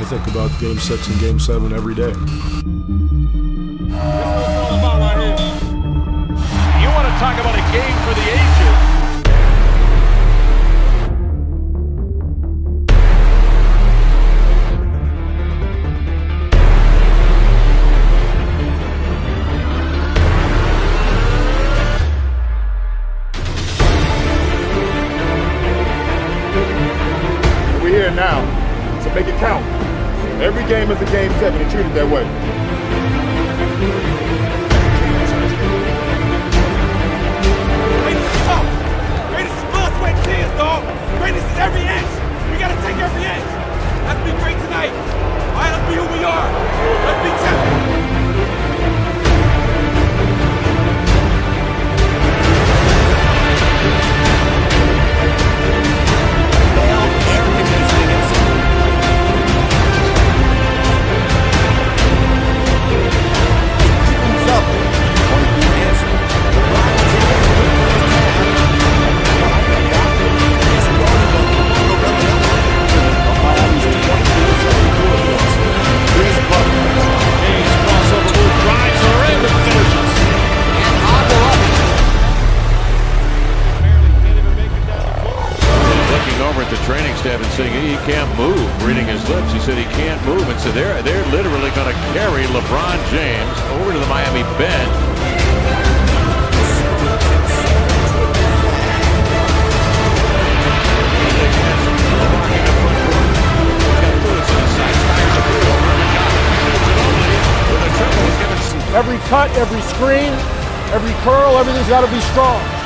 think about Game 6 and Game 7 every day. This is what it's all about right here. You want to talk about a game for the ages. We're here now, so make it count. Every game is a Game 7 and treat it that way. Greatness is tough. Greatness is blood, sweat, and tears, dog. Greatness is every inch. We gotta take every inch. Let's be great tonight. All right, let's be who we are. Let's be champions. At the training staff and saying he can't move, reading his lips, he said he can't move, and so they're literally going to carry LeBron James over to the Miami bench. Every cut, every screen, every curl, everything's got to be strong.